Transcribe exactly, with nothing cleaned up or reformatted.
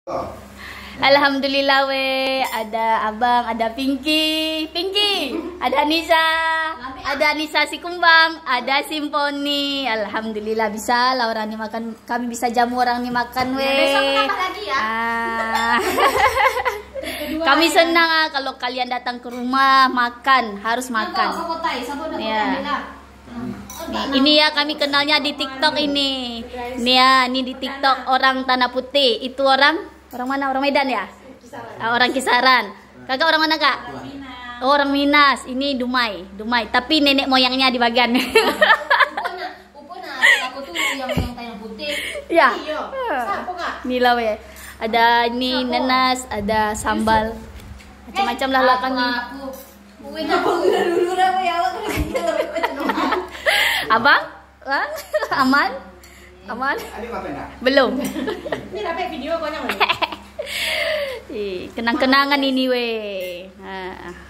Alhamdulillah we, ada abang, ada Pinky, Pinky, ada Nisa, ada Nisa si Kumbang, ada Simponi. Alhamdulillah bisa lah orang nih makan, kami bisa jamu orang nih makan we. Besok tambah lagi ya. Ah. Kami senang ah, kalau kalian datang ke rumah makan, harus makan. Ya. Nih, ini ya kami kenalnya di TikTok ini. Nih ya, ini di TikTok orang Tanah Putih. Itu orang orang mana? Orang Medan ya? Ah, orang Kisaran. Kakak orang mana kak? Oh, orang Minas. Ini Dumai, Dumai. Tapi nenek moyangnya di bagian. Upona, upona, aku tuh yang yang Tanah Putih. Ya. Iya. Siapa kak? Nila we. Ada ini nanas, ada sambal. Macam-macam lah lah kami. Abang? Bang? Aman? Aman? Belum. Ini dapat video kau yang Kenang-kenangan ini weh.